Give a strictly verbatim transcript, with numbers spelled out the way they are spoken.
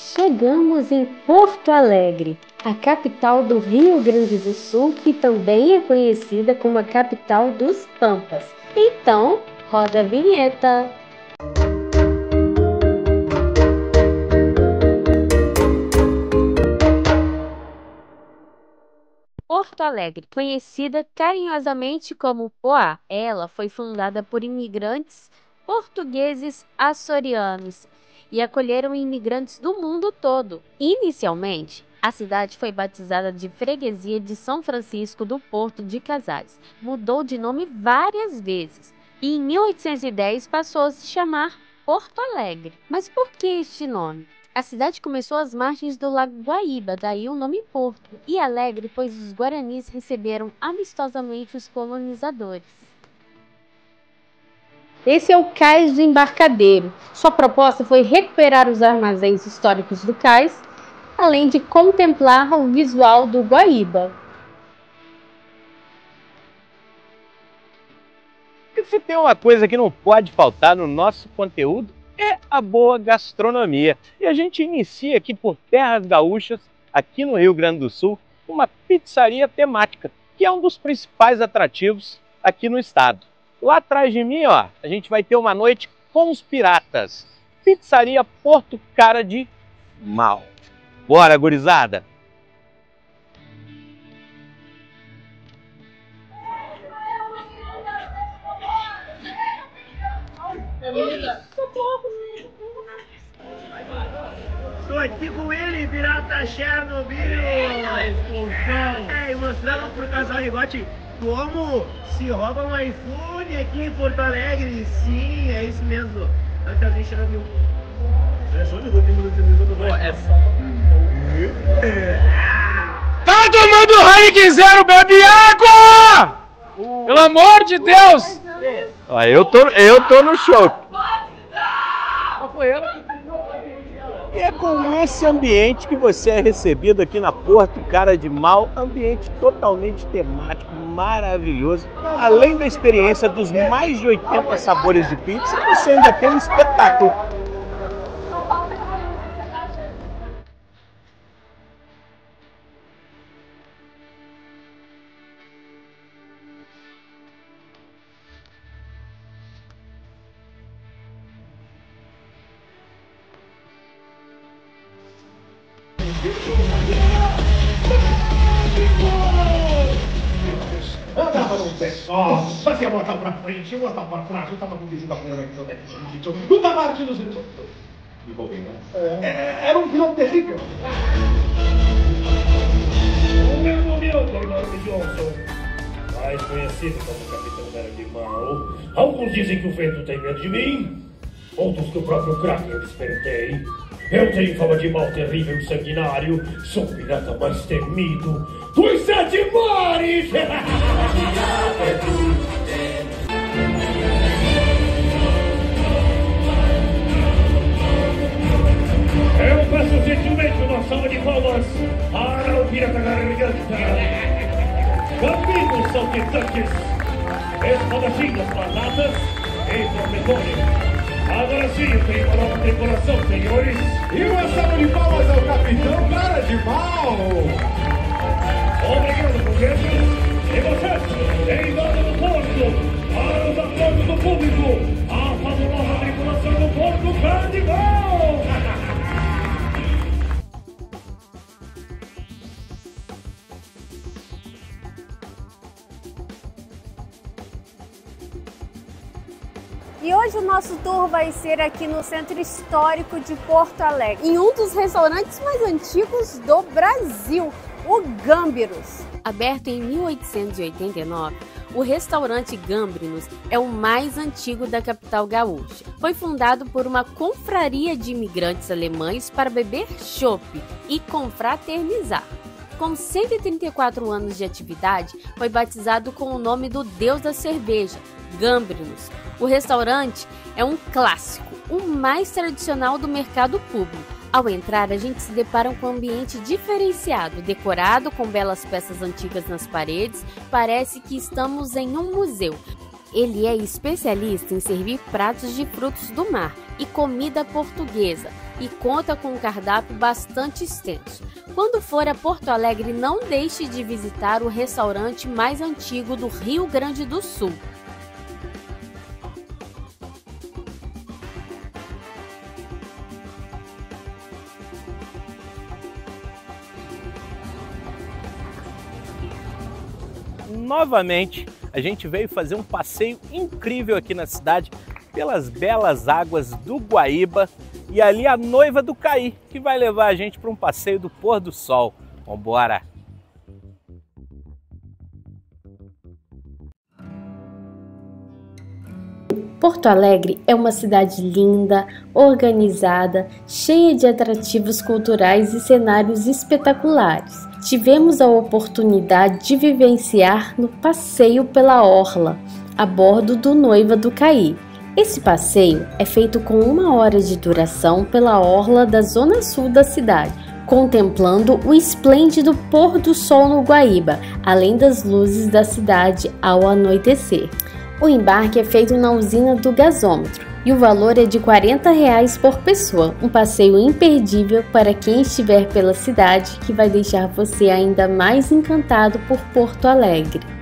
Chegamos em Porto Alegre, a capital do Rio Grande do Sul, que também é conhecida como a capital dos Pampas. Então, roda a vinheta! Porto Alegre, conhecida carinhosamente como Poá, ela foi fundada por imigrantes portugueses açorianos e acolheram imigrantes do mundo todo. Inicialmente, a cidade foi batizada de Freguesia de São Francisco do Porto de Casales. Mudou de nome várias vezes e em mil oitocentos e dez passou a se chamar Porto Alegre. Mas por que este nome? A cidade começou às margens do Lago Guaíba, daí o nome Porto, e Alegre, pois os guaranis receberam amistosamente os colonizadores. Esse é o Cais do Embarcadeiro. Sua proposta foi recuperar os armazéns históricos do cais, além de contemplar o visual do Guaíba. E se tem uma coisa que não pode faltar no nosso conteúdo, é a boa gastronomia. E a gente inicia aqui por Terras Gaúchas, aqui no Rio Grande do Sul, uma pizzaria temática, que é um dos principais atrativos aqui no estado. Lá atrás de mim, ó, a gente vai ter uma noite com os piratas. Pizzaria Porto Cara de Mal. Bora, gurizada! Estou aqui com ele, pirata Chernobyl! É, e mostrando pro casal Rigote como se rouba um iPhone aqui em Porto Alegre. Sim, é isso mesmo. Eu também Chernobyl. É só de Tá tomando Heineken Zero, bebe água! Pelo amor de Deus! Ó, eu tô, eu tô no show. E é com esse ambiente que você é recebido aqui na Porto Cara de Mal, ambiente totalmente temático, maravilhoso. Além da experiência dos mais de oitenta sabores de pizza, você ainda tem um espetáculo. Ó, fazia botar pra frente, botar pra trás, eu tava com o vizinho da primeira vez, eu tava partindo assim. É, era um vilão terrível. O meu nome é Leonardo Johnson, mais conhecido como Capitão Cara de Mal. Alguns dizem que o vento tem medo de mim, outros que o próprio Kraken despertei. Eu tenho fama de mal terrível e sanguinário, sou o pirata mais temido dos sete mares! Eu peço gentilmente uma salva de palmas para o pirata garganta, Gambino saltitantes, espadachinhas banatas e tormentores. Agora sim, eu tenho uma nova tripulação, senhores. E uma salva de palmas ao Capitão Cara de Mal! Obrigado, burgueses. E vocês, em nome do porto, para os aplausos do público, a fabulosa tripulação do Porto Cara de Mal! E hoje o nosso tour vai ser aqui no Centro Histórico de Porto Alegre, em um dos restaurantes mais antigos do Brasil, o Gâmbiros. Aberto em mil oitocentos e oitenta e nove, o restaurante Gâmbrinos é o mais antigo da capital gaúcha. Foi fundado por uma confraria de imigrantes alemães para beber chopp e confraternizar. Com cento e trinta e quatro anos de atividade, foi batizado com o nome do deus da cerveja, Gâmbrinos. O restaurante é um clássico, o mais tradicional do mercado público. Ao entrar, a gente se depara com um ambiente diferenciado, decorado com belas peças antigas nas paredes, parece que estamos em um museu. Ele é especialista em servir pratos de frutos do mar e comida portuguesa, e conta com um cardápio bastante extenso. Quando for a Porto Alegre, não deixe de visitar o restaurante mais antigo do Rio Grande do Sul. Novamente, a gente veio fazer um passeio incrível aqui na cidade pelas belas águas do Guaíba e ali a noiva do Caí, que vai levar a gente para um passeio do pôr do sol. Vambora! Porto Alegre é uma cidade linda, organizada, cheia de atrativos culturais e cenários espetaculares. Tivemos a oportunidade de vivenciar no passeio pela Orla, a bordo do Noiva do Caí. Esse passeio é feito com uma hora de duração pela orla da zona sul da cidade, contemplando o esplêndido pôr do sol no Guaíba, além das luzes da cidade ao anoitecer. O embarque é feito na usina do gasômetro e o valor é de quarenta reais por pessoa, um passeio imperdível para quem estiver pela cidade que vai deixar você ainda mais encantado por Porto Alegre.